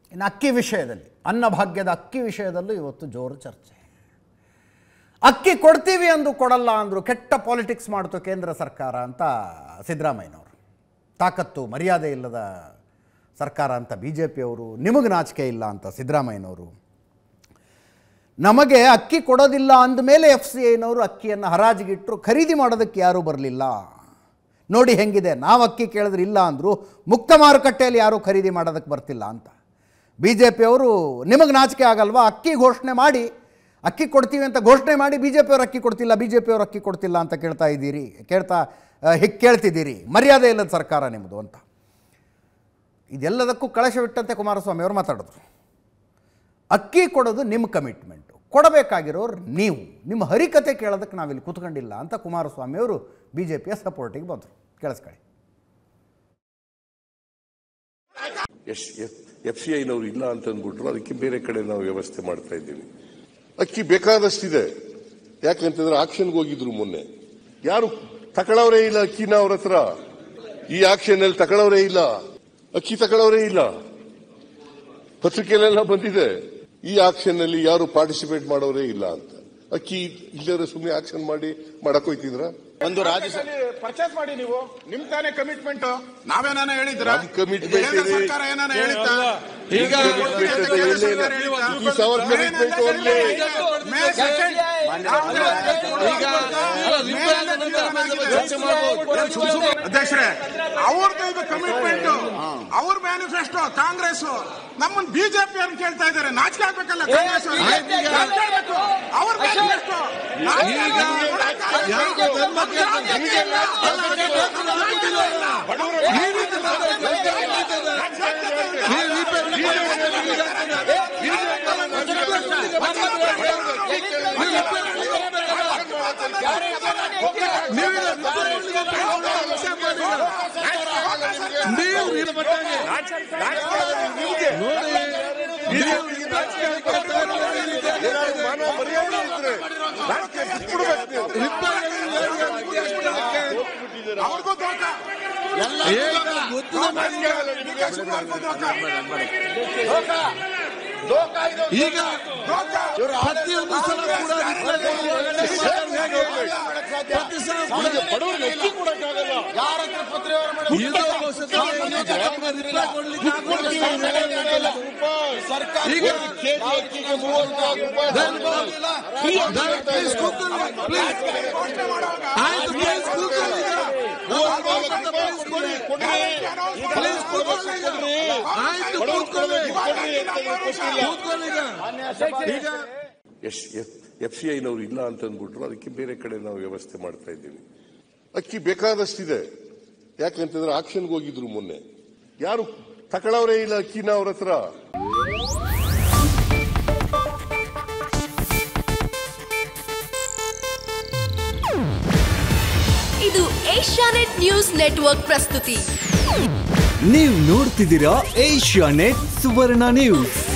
ಇನ್ನು ಅಕ್ಕಿ ವಿಷಯದಲ್ಲಿ, ಅನ್ನಭಾಗ್ಯದ ಅಕ್ಕಿ ವಿಷಯದಲ್ಲೂ ಇವತ್ತು ಜೋರು ಚರ್ಚೆ. ಅಕ್ಕಿ ಕೊಡ್ತೀವಿ ಅಂದು ಕೊಡಲ್ಲ ಅಂದರು, ಕೆಟ್ಟ ಪಾಲಿಟಿಕ್ಸ್ ಮಾಡ್ತು ಕೇಂದ್ರ ಸರ್ಕಾರ ಅಂತ ಸಿದ್ದರಾಮಯ್ಯನವರು. ತಾಕತ್ತು ಮರ್ಯಾದೆ ಇಲ್ಲದ ಸರ್ಕಾರ ಅಂತ ಬಿ ಜೆ ಪಿಯವರು, ನಿಮಗೆ ನಾಚಿಕೆ ಇಲ್ಲ ಅಂತ ಸಿದ್ದರಾಮಯ್ಯನವರು. ನಮಗೆ ಅಕ್ಕಿ ಕೊಡೋದಿಲ್ಲ ಅಂದಮೇಲೆ FCIನವರು ಅಕ್ಕಿಯನ್ನು ಹರಾಜಿಗಿಟ್ಟರು, ಖರೀದಿ ಮಾಡೋದಕ್ಕೆ ಯಾರೂ ಬರಲಿಲ್ಲ. ನೋಡಿ ಹೆಂಗಿದೆ, ನಾವು ಅಕ್ಕಿ ಕೇಳಿದ್ರೆ ಇಲ್ಲ ಅಂದರು, ಮುಕ್ತ ಮಾರುಕಟ್ಟೆಯಲ್ಲಿ ಯಾರೂ ಖರೀದಿ ಮಾಡೋದಕ್ಕೆ ಬರ್ತಿಲ್ಲ ಅಂತ. ಬಿ ಜೆ ಪಿಯವರು ನಿಮಗೆ ನಾಚಿಕೆ ಆಗಲ್ವಾ, ಅಕ್ಕಿ ಘೋಷಣೆ ಮಾಡಿ, ಅಕ್ಕಿ ಕೊಡ್ತೀವಿ ಅಂತ ಘೋಷಣೆ ಮಾಡಿ ಬಿ ಜೆ ಪಿಯವರು ಅಕ್ಕಿ ಕೊಡ್ತಿಲ್ಲ, ಬಿ ಜೆ ಪಿಯವರು ಅಕ್ಕಿ ಕೊಡ್ತಿಲ್ಲ ಅಂತ ಕೇಳ್ತಿದ್ದೀರಿ, ಮರ್ಯಾದೆ ಇಲ್ಲದ ಸರ್ಕಾರ ನಿಮ್ಮದು ಅಂತ. ಇದೆಲ್ಲದಕ್ಕೂ ಕಳಶವಿಟ್ಟಂತೆ ಕುಮಾರಸ್ವಾಮಿ ಅವರು ಮಾತಾಡಿದ್ರು. ಅಕ್ಕಿ ಕೊಡೋದು ನಿಮ್ಮ ಕಮಿಟ್ಮೆಂಟು, ಕೊಡಬೇಕಾಗಿರೋರು ನೀವು, ನಿಮ್ಮ ಹರಿಕತೆ ಕೇಳೋದಕ್ಕೆ ನಾವಿಲ್ಲಿ ಕೂತ್ಕೊಂಡಿಲ್ಲ ಅಂತ ಕುಮಾರಸ್ವಾಮಿ ಅವರು ಬಿ ಜೆ ಪಿಯ ಸಪೋರ್ಟಿಗೆ ಬಂದರು. ಕೇಳಿಸ್ಕೊಳ್ಳಿ. FCIನವರು ಇಲ್ಲ ಅಂತ ಅಂದ್ಬಿಟ್ರು, ಅದಕ್ಕೆ ಬೇರೆ ಕಡೆ ನಾವು ವ್ಯವಸ್ಥೆ ಮಾಡ್ತಾ ಇದ್ದೀವಿ. ಅಕ್ಕಿ ಬೇಕಾದಷ್ಟಿದೆ. ಯಾಕಂತಂದ್ರೆ ಆಕ್ಷನ್ಗೆ ಹೋಗಿದ್ರು ಮೊನ್ನೆ, ಯಾರು ತಗೊಳ್ಳೋರೇ ಇಲ್ಲ ಅಕ್ಕಿನ ಅವ್ರ ಹತ್ರ. ಈ ಆಕ್ಷನ್ ಅಲ್ಲಿ ತಗೊಳ್ಳೋರೇ ಇಲ್ಲ, ಅಕ್ಕಿ ತಗೊಳ್ಳೋರೇ ಇಲ್ಲ. ಪತ್ರಿಕೆಯಲ್ಲೆಲ್ಲ ಬಂದಿದೆ, ಈ ಆಕ್ಷನ್ ನಲ್ಲಿ ಯಾರು ಪಾರ್ಟಿಸಿಪೇಟ್ ಮಾಡೋರೇ ಇಲ್ಲ ಅಂತ. ಅಕ್ಕಿ ಇಲ್ಲದ್ರೆ ಸುಮ್ಮನೆ ಆಕ್ಷನ್ ಮಾಡಕ್ ಹೋಯ್ತಿದ್ರ? ಒಂದು ರಾಜ್ಯ ಪರ್ಚೇಸ್ ಮಾಡಿ, ನೀವು ನಿಮ್ ತಾನೇ ಕಮಿಟ್ಮೆಂಟ್, ನಾವೇನಾನ ಹೇಳಿದ್ರ? ಕಮಿಟ್ಮೆಂಟ್ ಸರ್ಕಾರ ಏನಾನ ಹೇಳಿತ್ತ? ಈಗ ಅಧ್ಯಕ್ಷರೇ, ಅವ್ರದ್ದು ಇದು ಕಮಿಟ್ಮೆಂಟ್, ಅವ್ರ ಮ್ಯಾನಿಫೆಸ್ಟೋ. ಕಾಂಗ್ರೆಸ್ ನಮ್ಮನ್ನು ಬಿಜೆಪಿ ಅವ್ರನ್ನ ಕೇಳ್ತಾ ಇದ್ದಾರೆ, ನಾಚಿಕೆ ಆಗ್ಬೇಕಲ್ಲ ಕಾಂಗ್ರೆಸ್ ಅವ್ರ ಮ್ಯಾನಿಫೆಸ್ಟೋ. ಅವ್ರಿಗೂ ದೋಖ, ಈಗ ಪ್ರತಿಯೊಂದು ಸಲ ಕೂಡ FCIನವರು ಇಲ್ಲ ಅಂತ ಅಂದ್ಬಿಟ್ರು, ಅದಕ್ಕೆ ಬೇರೆ ಕಡೆ ನಾವು ವ್ಯವಸ್ಥೆ ಮಾಡ್ತಾ ಇದ್ದೀವಿ. ಅಕ್ಕಿ ಬೇಕಾದಷ್ಟಿದೆ. ಯಾಕಂತಂದ್ರೆ ಆಕ್ಷನ್ಗೆ ಹೋಗಿದ್ರು ಮೊನ್ನೆ, ಯಾರು ತಗೊಳ್ಳೋರೇ ಇಲ್ಲ ಅಕ್ಕಿನ ಅವ್ರ ಹತ್ರ. ಇದು ಏಷ್ಯಾನೆಟ್ ನ್ಯೂಸ್ ನೆಟ್ವರ್ಕ್ ಪ್ರಸ್ತುತಿ. ನೀವು ನೋಡ್ತಿದ್ದೀರಾ ಏಷ್ಯಾನೆಟ್ ಸುವರ್ಣ ನ್ಯೂಸ್.